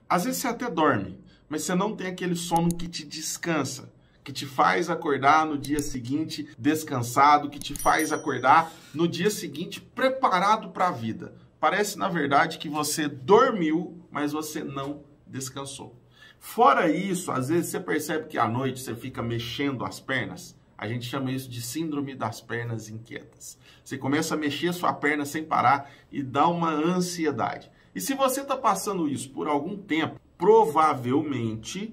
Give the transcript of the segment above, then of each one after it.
Às vezes você até dorme, mas você não tem aquele sono que te descansa, que te faz acordar no dia seguinte descansado, que te faz acordar no dia seguinte preparado para a vida. Parece, na verdade, que você dormiu, mas você não descansou. Fora isso, às vezes você percebe que à noite você fica mexendo as pernas. A gente chama isso de síndrome das pernas inquietas. Você começa a mexer sua perna sem parar e dá uma ansiedade. E se você está passando isso por algum tempo, provavelmente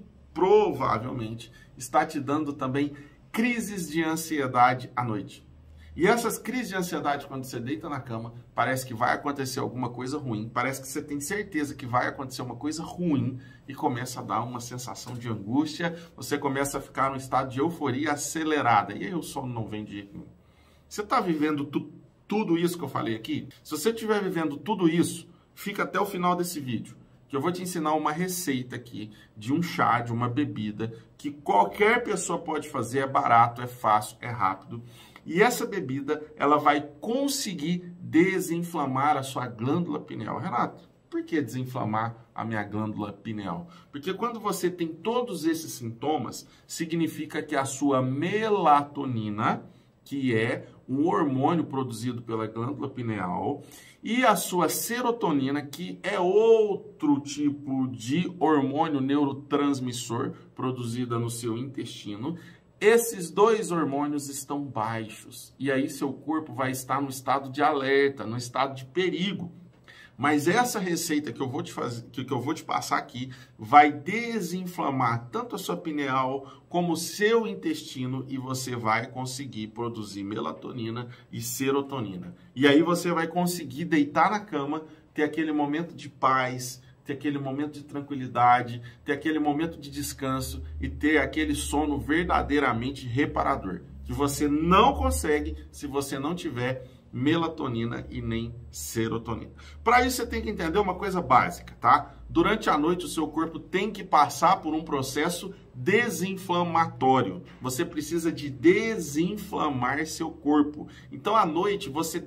está te dando também crises de ansiedade à noite. E essas crises de ansiedade, quando você deita na cama, parece que vai acontecer alguma coisa ruim, parece que você tem certeza que vai acontecer uma coisa ruim e começa a dar uma sensação de angústia, você começa a ficar num estado de euforia acelerada, e aí o sono não vem de jeito nenhum. Você está vivendo tudo isso que eu falei aqui? Se você estiver vivendo tudo isso, fica até o final desse vídeo, que eu vou te ensinar uma receita aqui de um chá, de uma bebida, que qualquer pessoa pode fazer, é barato, é fácil, é rápido. E essa bebida, ela vai conseguir desinflamar a sua glândula pineal. Renato, por que desinflamar a minha glândula pineal? Porque quando você tem todos esses sintomas, significa que a sua melatonina, que é um hormônio produzido pela glândula pineal, e a sua serotonina, que é outro tipo de hormônio neurotransmissor produzida no seu intestino, esses dois hormônios estão baixos. E aí seu corpo vai estar no estado de alerta, no estado de perigo. Mas essa receita que eu vou te passar aqui vai desinflamar tanto a sua pineal como o seu intestino e você vai conseguir produzir melatonina e serotonina. E aí você vai conseguir deitar na cama, ter aquele momento de paz, ter aquele momento de tranquilidade, ter aquele momento de descanso e ter aquele sono verdadeiramente reparador, que você não consegue se você não tiver melatonina e nem serotonina. Para isso você tem que entender uma coisa básica, tá? Durante a noite o seu corpo tem que passar por um processo desinflamatório. Você precisa de desinflamar seu corpo. Então à noite você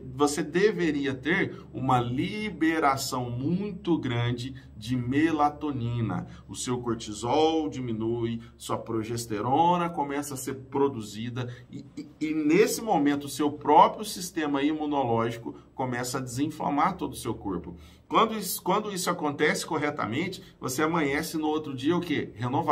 deveria ter uma liberação muito grande de melatonina. O seu cortisol diminui, sua progesterona começa a ser produzida e nesse momento o seu próprio sistema imunológico começa a desinflamar todo o seu corpo. Quando isso acontece corretamente, você amanhece no outro dia o quê?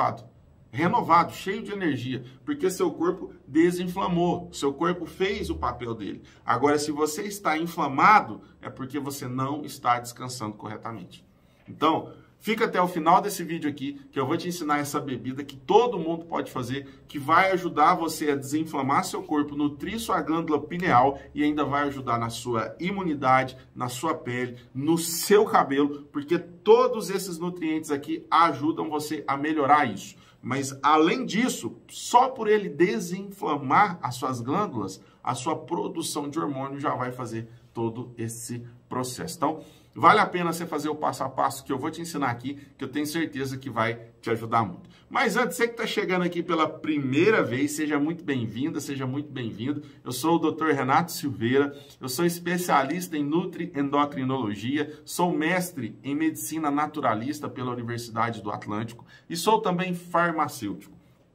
Renovado, cheio de energia, porque seu corpo desinflamou, seu corpo fez o papel dele. Agora, se você está inflamado, é porque você não está descansando corretamente. Então, fica até o final desse vídeo aqui, que eu vou te ensinar essa bebida que todo mundo pode fazer, que vai ajudar você a desinflamar seu corpo, nutrir sua glândula pineal e ainda vai ajudar na sua imunidade, na sua pele, no seu cabelo, porque todos esses nutrientes aqui ajudam você a melhorar isso. Mas, além disso, só por ele desinflamar as suas glândulas, a sua produção de hormônio já vai fazer todo esse processo. Então, vale a pena você fazer o passo a passo que eu vou te ensinar aqui, que eu tenho certeza que vai te ajudar muito. Mas antes, você que está chegando aqui pela primeira vez, seja muito bem-vinda, seja muito bem-vindo. Eu sou o Dr. Renato Silveira, eu sou especialista em nutriendocrinologia, sou mestre em medicina naturalista pela Universidade do Atlântico e sou também farmacêutico.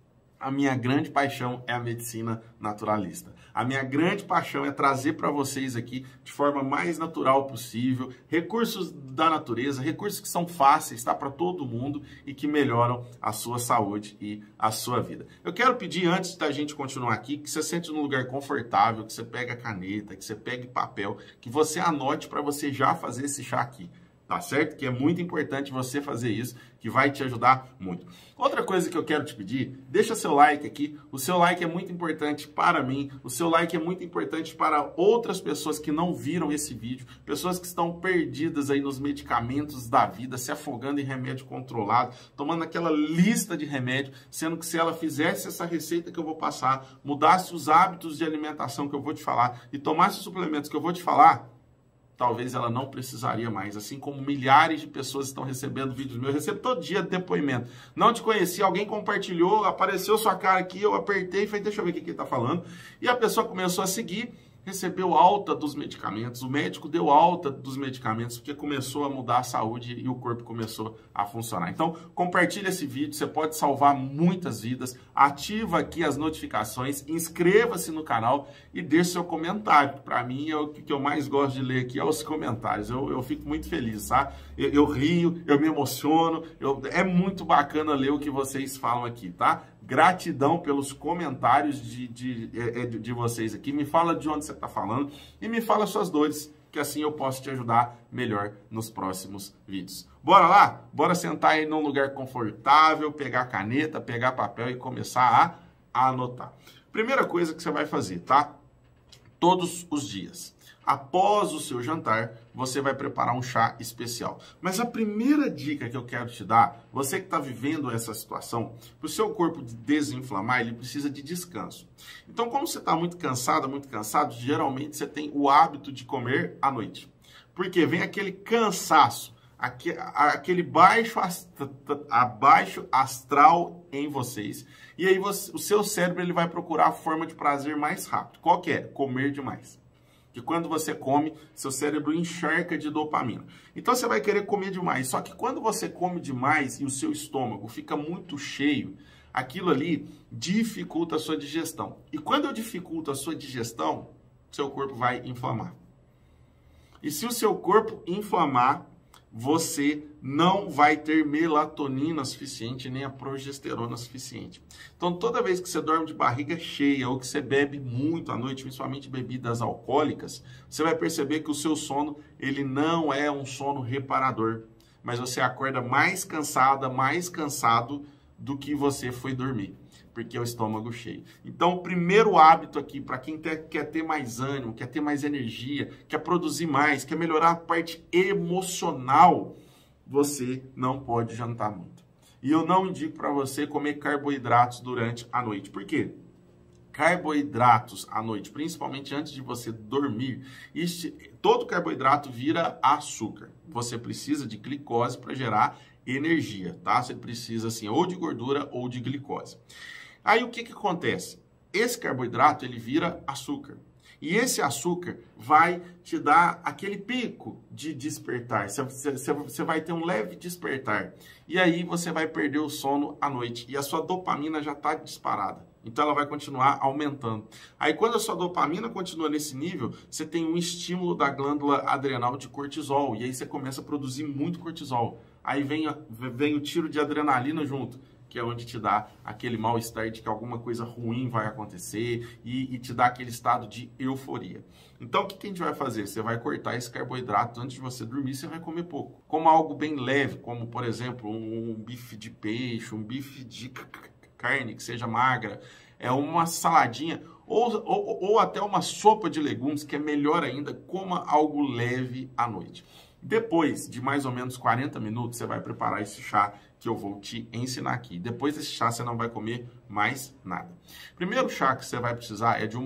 A minha grande paixão é a medicina naturalista. A minha grande paixão é trazer para vocês aqui, de forma mais natural possível, recursos da natureza, recursos que são fáceis, tá, para todo mundo e que melhoram a sua saúde e a sua vida. Eu quero pedir, antes da gente continuar aqui, que você sente num lugar confortável, que você pegue a caneta, que você pegue papel, que você anote para você já fazer esse chá aqui. Tá certo? Que é muito importante você fazer isso, que vai te ajudar muito. Outra coisa que eu quero te pedir, deixa seu like aqui. O seu like é muito importante para mim. O seu like é muito importante para outras pessoas que não viram esse vídeo. Pessoas que estão perdidas aí nos medicamentos da vida, se afogando em remédio controlado, tomando aquela lista de remédio, sendo que se ela fizesse essa receita que eu vou passar, mudasse os hábitos de alimentação que eu vou te falar e tomasse os suplementos que eu vou te falar, talvez ela não precisaria mais, assim como milhares de pessoas estão recebendo vídeos meus. Eu recebo todo dia depoimento. Não te conheci, alguém compartilhou, apareceu sua cara aqui, eu apertei e falei, deixa eu ver o que ele está falando. E a pessoa começou a seguir recebeu alta dos medicamentos, o médico deu alta dos medicamentos porque começou a mudar a saúde e o corpo começou a funcionar. Então, compartilha esse vídeo, você pode salvar muitas vidas, ativa aqui as notificações, inscreva-se no canal e deixe seu comentário. Para mim, o que eu mais gosto de ler aqui é os comentários, eu fico muito feliz, tá? Eu rio, eu me emociono, é muito bacana ler o que vocês falam aqui, tá? Gratidão pelos comentários de vocês aqui. Me fala de onde você está falando e me fala suas dores, que assim eu posso te ajudar melhor nos próximos vídeos. Bora lá? Bora sentar aí num lugar confortável, pegar caneta, pegar papel e começar a anotar. Primeira coisa que você vai fazer, tá? Todos os dias. Após o seu jantar, você vai preparar um chá especial. Mas a primeira dica que eu quero te dar, você que está vivendo essa situação, para o seu corpo desinflamar, ele precisa de descanso. Então, como você está muito cansado, geralmente você tem o hábito de comer à noite. Porque vem aquele cansaço, aquele baixo astral em vocês. E aí o seu cérebro ele vai procurar a forma de prazer mais rápido. Qual que é? Comer demais. Que quando você come, seu cérebro encharca de dopamina. Então você vai querer comer demais. Só que quando você come demais e o seu estômago fica muito cheio, aquilo ali dificulta a sua digestão. E quando eu dificulto a sua digestão, seu corpo vai inflamar. E se o seu corpo inflamar, você não vai ter melatonina suficiente, nem a progesterona suficiente. Então, toda vez que você dorme de barriga cheia ou que você bebe muito à noite, principalmente bebidas alcoólicas, você vai perceber que o seu sono, ele não é um sono reparador, mas você acorda mais cansada, mais cansado do que você foi dormir, porque é o estômago cheio. Então, o primeiro hábito aqui, para quem quer ter mais ânimo, quer ter mais energia, quer produzir mais, quer melhorar a parte emocional, você não pode jantar muito. E eu não indico para você comer carboidratos durante a noite. Por quê? Carboidratos à noite, principalmente antes de você dormir, todo carboidrato vira açúcar. Você precisa de glicose para gerar energia, tá? Você precisa, assim, ou de gordura ou de glicose. Aí, o que acontece? Esse carboidrato, ele vira açúcar. E esse açúcar vai te dar aquele pico de despertar. Você vai ter um leve despertar. E aí, você vai perder o sono à noite. E a sua dopamina já está disparada. Então, ela vai continuar aumentando. Aí, quando a sua dopamina continua nesse nível, você tem um estímulo da glândula adrenal de cortisol. E aí, você começa a produzir muito cortisol. Aí, vem o tiro de adrenalina junto, que é onde te dá aquele mal-estar de que alguma coisa ruim vai acontecer e te dá aquele estado de euforia. Então, o que a gente vai fazer? Você vai cortar esse carboidrato antes de você dormir, você vai comer pouco. Como algo bem leve, como, por exemplo, um bife de peixe, um bife de carne que seja magra, uma saladinha ou até uma sopa de legumes, que é melhor ainda, coma algo leve à noite. Depois de mais ou menos 40 minutos, você vai preparar esse chá que eu vou te ensinar aqui. Depois desse chá, você não vai comer mais nada. Primeiro chá que você vai precisar é de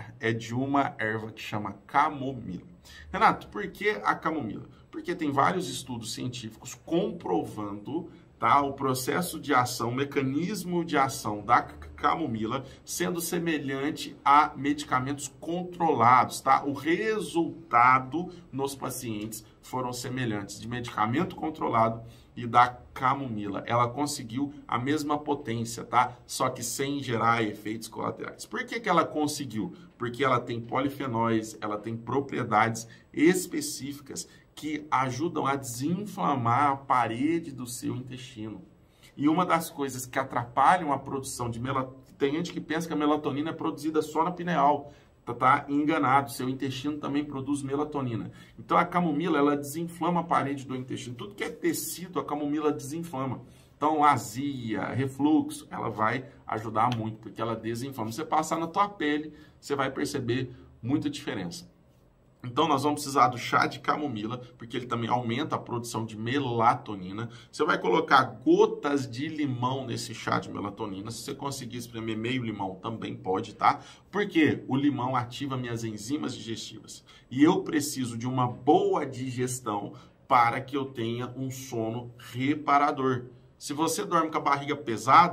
uma erva que chama camomila. Renato, por que a camomila? Porque tem vários estudos científicos comprovando, tá, o processo de ação, o mecanismo de ação da camomila sendo semelhante a medicamentos controlados, tá? O resultado nos pacientes foram semelhantes de medicamento controlado e da camomila. Ela conseguiu a mesma potência, tá? Só que sem gerar efeitos colaterais. Por que ela conseguiu? Porque ela tem polifenóis, ela tem propriedades específicas que ajudam a desinflamar a parede do seu intestino. E uma das coisas que atrapalham a produção de melatonina, tem gente que pensa que a melatonina é produzida só na pineal, tá enganado, seu intestino também produz melatonina. Então a camomila, ela desinflama a parede do intestino, tudo que é tecido, a camomila desinflama. Então azia, refluxo, ela vai ajudar muito, porque ela desinflama. Você passar na tua pele, você vai perceber muita diferença. Então, nós vamos precisar do chá de camomila, porque ele também aumenta a produção de melatonina. Você vai colocar gotas de limão nesse chá de melatonina. Se você conseguir espremer meio limão, também pode, tá? Porque o limão ativa minhas enzimas digestivas. E eu preciso de uma boa digestão para que eu tenha um sono reparador. Se você dorme com a barriga pesada,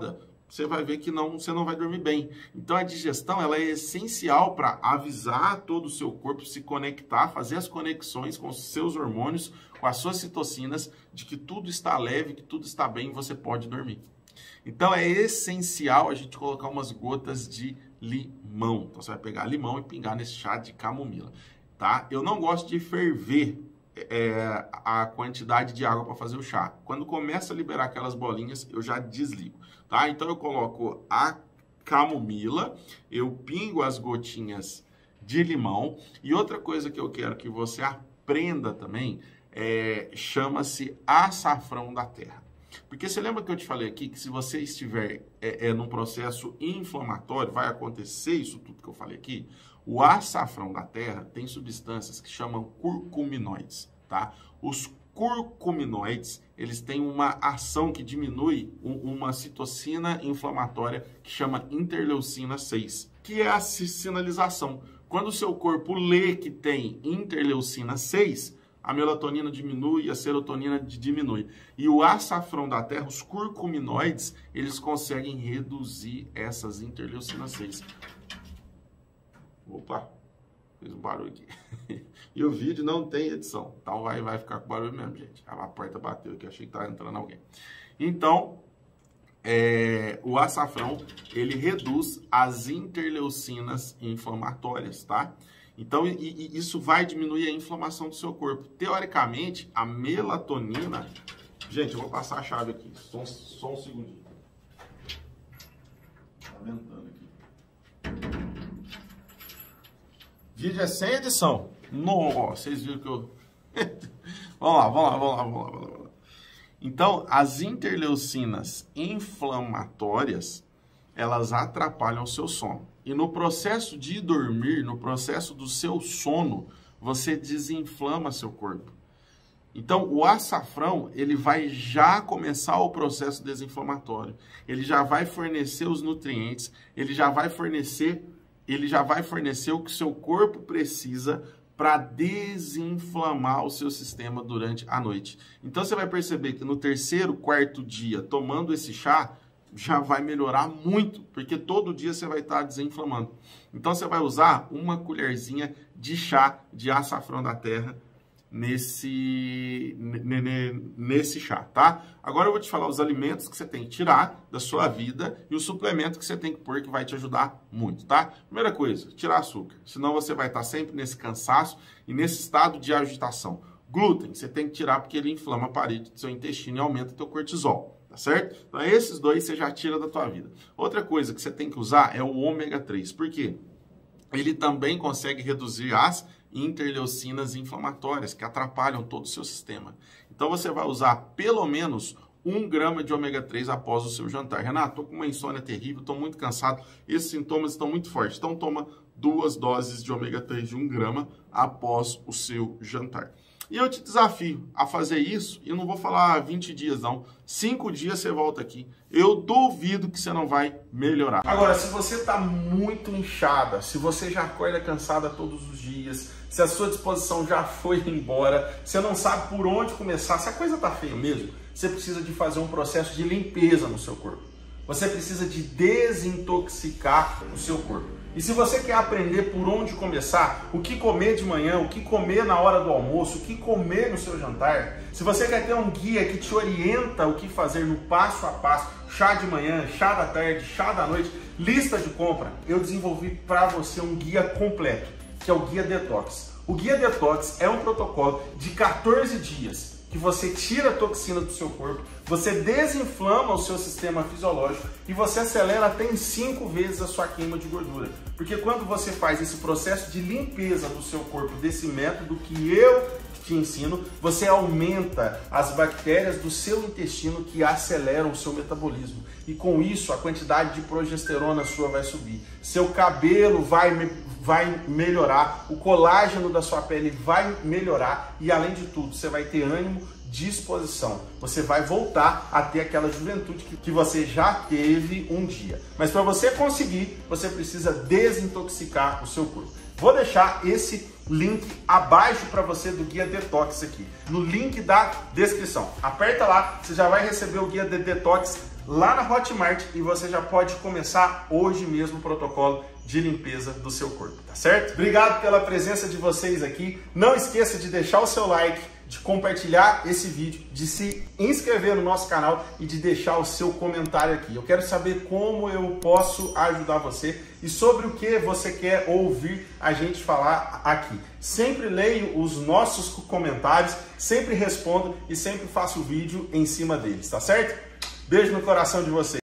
você vai ver que você não vai dormir bem. Então a digestão ela é essencial para avisar todo o seu corpo, se conectar, fazer as conexões com os seus hormônios, com as suas citocinas, de que tudo está leve, que tudo está bem e você pode dormir. Então é essencial a gente colocar umas gotas de limão. Então você vai pegar limão e pingar nesse chá de camomila, tá? Eu não gosto de ferver a quantidade de água para fazer o chá. Quando começa a liberar aquelas bolinhas, eu já desligo, tá? Então eu coloco a camomila, eu pingo as gotinhas de limão e outra coisa que eu quero que você aprenda também chama-se açafrão da terra. Porque você lembra que eu te falei aqui que se você estiver num processo inflamatório, vai acontecer isso tudo que eu falei aqui? O açafrão da terra tem substâncias que chamam curcuminoides, tá? Os curcuminoides, eles têm uma ação que diminui uma citocina inflamatória que chama interleucina 6, que é a sinalização. Quando o seu corpo lê que tem interleucina 6, a melatonina diminui e a serotonina diminui. E o açafrão da terra, os curcuminoides, eles conseguem reduzir essas interleucinas 6. Opa, fez um barulho aqui. E o vídeo não tem edição, então vai ficar com barulho mesmo, gente. A porta bateu aqui, achei que estava entrando alguém. Então, o açafrão, ele reduz as interleucinas inflamatórias, tá? Então, isso vai diminuir a inflamação do seu corpo. Teoricamente, a melatonina... Gente, eu vou passar a chave aqui, só um segundinho. Tá aumentando aqui. Vídeo é sem edição. Nossa, vocês viram que eu... Vamos lá. Então, as interleucinas inflamatórias, elas atrapalham o seu sono. E no processo de dormir, no processo do seu sono, você desinflama seu corpo. Então, o açafrão, ele vai já começar o processo desinflamatório. Ele já vai fornecer os nutrientes, ele já vai fornecer o que o seu corpo precisa para desinflamar o seu sistema durante a noite. Então, você vai perceber que no terceiro, quarto dia, tomando esse chá, já vai melhorar muito, porque todo dia você vai estar desinflamando. Então, você vai usar uma colherzinha de chá de açafrão da terra nesse chá, tá? Agora eu vou te falar os alimentos que você tem que tirar da sua vida e o suplemento que você tem que pôr que vai te ajudar muito, tá? Primeira coisa, tirar açúcar, senão você vai estar sempre nesse cansaço e nesse estado de agitação. Glúten, você tem que tirar porque ele inflama a parede do seu intestino e aumenta o teu cortisol, tá certo? Então esses dois você já tira da tua vida. Outra coisa que você tem que usar é o ômega 3, por quê? Ele também consegue reduzir as interleucinas inflamatórias que atrapalham todo o seu sistema. Então você vai usar pelo menos 1 grama de ômega 3 após o seu jantar. Renato, estou com uma insônia terrível, estou muito cansado, esses sintomas estão muito fortes. Então toma 2 doses de ômega 3 de 1 grama após o seu jantar. E eu te desafio a fazer isso, e eu não vou falar 20 dias não, 5 dias você volta aqui. Eu duvido que você não vai melhorar. Agora, se você está muito inchada, se você já acorda cansada todos os dias, se a sua disposição já foi embora, você não sabe por onde começar, se a coisa está feia mesmo, você precisa de fazer um processo de limpeza no seu corpo. Você precisa de desintoxicar o seu corpo. E se você quer aprender por onde começar, o que comer de manhã, o que comer na hora do almoço, o que comer no seu jantar, se você quer ter um guia que te orienta o que fazer no passo a passo, chá de manhã, chá da tarde, chá da noite, lista de compra, eu desenvolvi para você um guia completo, que é o Guia Detox. O Guia Detox é um protocolo de 14 dias que você tira a toxina do seu corpo, você desinflama o seu sistema fisiológico e você acelera até em 5 vezes a sua queima de gordura. Porque quando você faz esse processo de limpeza do seu corpo, desse método que eu te ensino, você aumenta as bactérias do seu intestino que aceleram o seu metabolismo. E com isso, a quantidade de progesterona sua vai subir. Seu cabelo vai melhorar, o colágeno da sua pele vai melhorar e, além de tudo, você vai ter ânimo, disposição. Você vai voltar a ter aquela juventude que você já teve um dia. Mas para você conseguir, você precisa desintoxicar o seu corpo. Vou deixar esse link abaixo para você do Guia Detox aqui, no link da descrição. Aperta lá, você já vai receber o Guia de Detox lá na Hotmart e você já pode começar hoje mesmo o protocolo de limpeza do seu corpo, tá certo? Obrigado pela presença de vocês aqui. Não esqueça de deixar o seu like, de compartilhar esse vídeo, de se inscrever no nosso canal e de deixar o seu comentário aqui. Eu quero saber como eu posso ajudar você e sobre o que você quer ouvir a gente falar aqui. Sempre leio os nossos comentários, sempre respondo e sempre faço vídeo em cima deles, tá certo? Beijo no coração de vocês.